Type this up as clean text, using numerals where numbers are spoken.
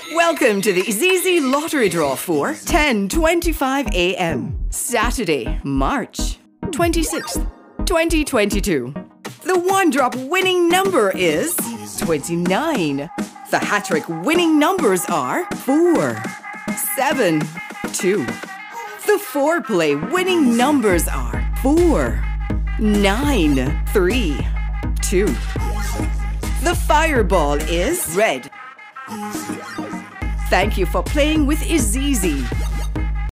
Welcome to the IZIZZI lottery draw for 10:25 a.m. Saturday, March 26th, 2022. The one-drop winning number is 29. The HaTTrik winning numbers are 4, 7, 2. The four-play winning numbers are 4, 9, 3, 2. The fireball is red. Thank you for playing with IZIZZI.